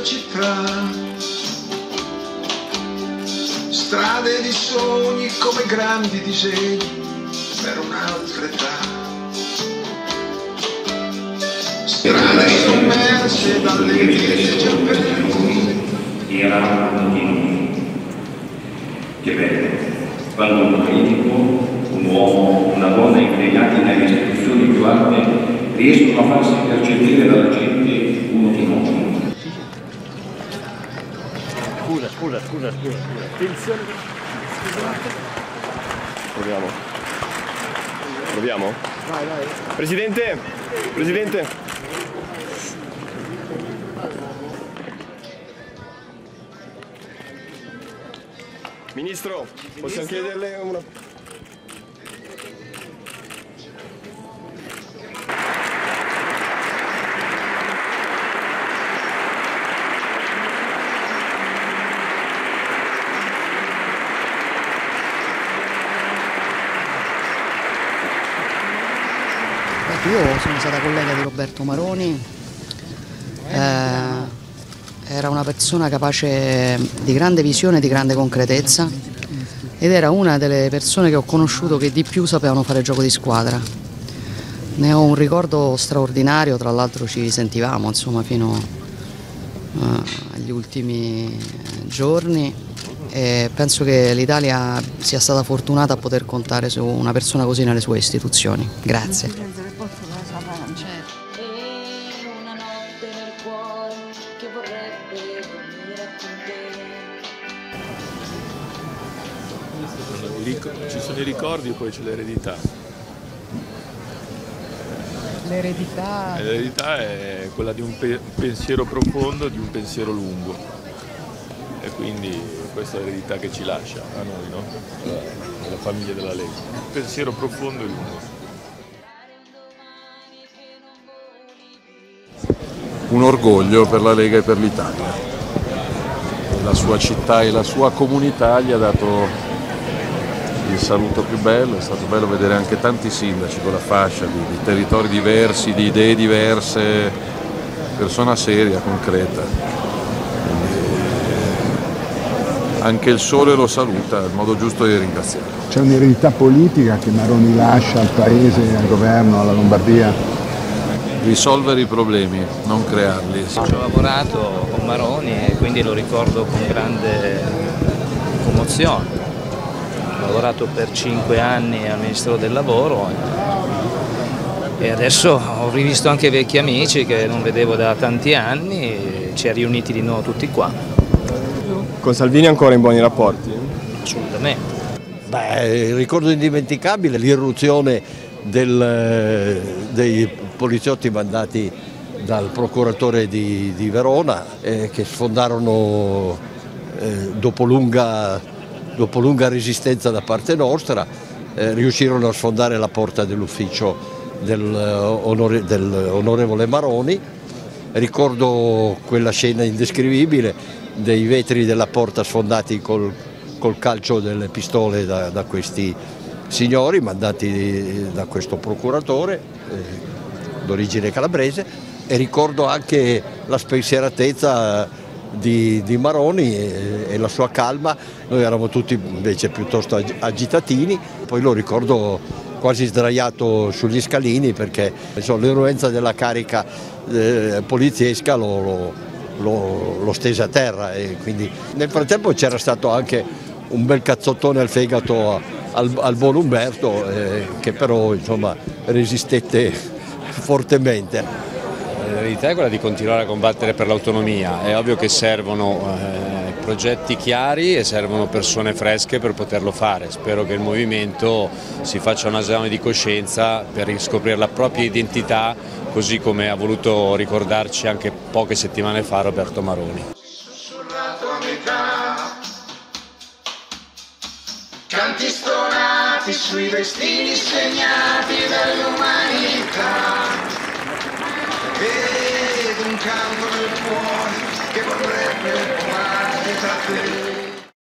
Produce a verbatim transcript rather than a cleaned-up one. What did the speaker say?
città, strade di sogni come grandi disegni per un'altra età, strade sommerse dalle vite già perdute. Era continuo. Che bello, quando un politico, un uomo, una donna impegnati nelle istituzioni più alte riescono a farsi percepire dalla gente uno di noi. Scusa, scusa, scusa, scusa, scusa. Attenzione. Proviamo. Proviamo? Vai, vai. Presidente! Presidente! Ministro, possiamo chiederle una... Io sono stata collega di Roberto Maroni, eh, era una persona capace di grande visione e di grande concretezza ed era una delle persone che ho conosciuto che di più sapevano fare gioco di squadra. Ne ho un ricordo straordinario, tra l'altro ci sentivamo insomma, fino eh, agli ultimi giorni e penso che l'Italia sia stata fortunata a poter contare su una persona così nelle sue istituzioni. Grazie. E una notte nel cuore che vorrebbe dormire con te. Ci sono i ricordi e poi c'è l'eredità. L'eredità... L'eredità è quella di un pe pensiero profondo, di un pensiero lungo. E quindi questa è l'eredità che ci lascia a noi, no? La famiglia della Lega. Un pensiero profondo e lungo. Un orgoglio per la Lega e per l'Italia. La sua città e la sua comunità gli ha dato il saluto più bello, è stato bello vedere anche tanti sindaci con la fascia di, di territori diversi, di idee diverse, persona seria, concreta. Quindi, anche il sole lo saluta, è il modo giusto di ringraziarlo. C'è un'eredità politica che Maroni lascia al Paese, al governo, alla Lombardia? Risolvere i problemi, non crearli. Ci ho lavorato con Maroni e quindi lo ricordo con grande commozione. Ho lavorato per cinque anni al Ministero del Lavoro e adesso ho rivisto anche vecchi amici che non vedevo da tanti anni e ci ha riuniti di nuovo tutti qua. Con Salvini ancora in buoni rapporti? Assolutamente. Beh, il ricordo indimenticabile, l'irruzione del, dei poliziotti mandati dal procuratore di, di Verona eh, che sfondarono eh, dopo, lunga, dopo lunga resistenza da parte nostra, eh, riuscirono a sfondare la porta dell'ufficio del, dell'onorevole Maroni. Ricordo quella scena indescrivibile dei vetri della porta sfondati col, col calcio delle pistole da, da questi signori mandati da questo procuratore eh, d'origine calabrese, e ricordo anche la spensieratezza di, di Maroni e, e la sua calma. Noi eravamo tutti invece piuttosto agitatini, poi lo ricordo quasi sdraiato sugli scalini perché l'influenza della carica eh, poliziesca lo, lo, lo, lo stese a terra, e quindi nel frattempo c'era stato anche un bel cazzottone al fegato al, al buon Umberto eh, che però insomma resistette fortemente. La verità è quella di continuare a combattere per l'autonomia. È ovvio che servono eh, progetti chiari e servono persone fresche per poterlo fare. Spero che il movimento si faccia un esame di coscienza per riscoprire la propria identità, così come ha voluto ricordarci anche poche settimane fa Roberto Maroni. Canti stonati sui destini segnati dall'umanità. Vedo un canto nel cuore che vorrebbe volare tra te.